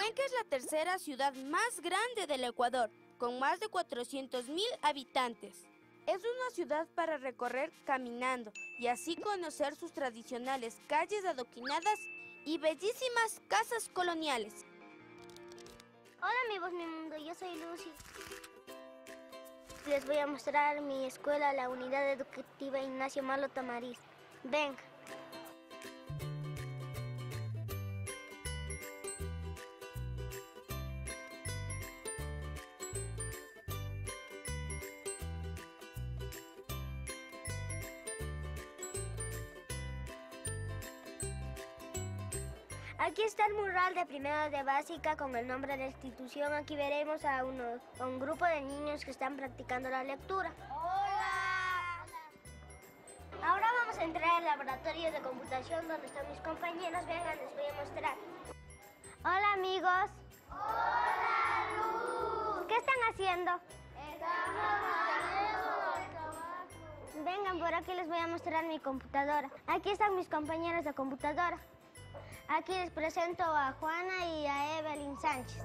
Cuenca es la tercera ciudad más grande del Ecuador, con más de 400.000 habitantes. Es una ciudad para recorrer caminando y así conocer sus tradicionales calles adoquinadas y bellísimas casas coloniales. Hola amigos Mi Mundo, yo soy Lucy. Les voy a mostrar mi escuela, la Unidad Educativa Ignacio Malo Tamariz. Venga. Aquí está el mural de primero de básica con el nombre de la institución. Aquí veremos a un grupo de niños que están practicando la lectura. ¡Hola! Ahora vamos a entrar al laboratorio de computación donde están mis compañeros. Vengan, les voy a mostrar. Hola amigos. Hola Luz. ¿Qué están haciendo? Vengan, por aquí les voy a mostrar mi computadora. Aquí están mis compañeros de computadora. Aquí les presento a Juana y a Evelyn Sánchez.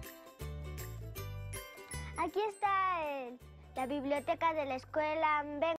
Aquí está la biblioteca de la escuela. Ven.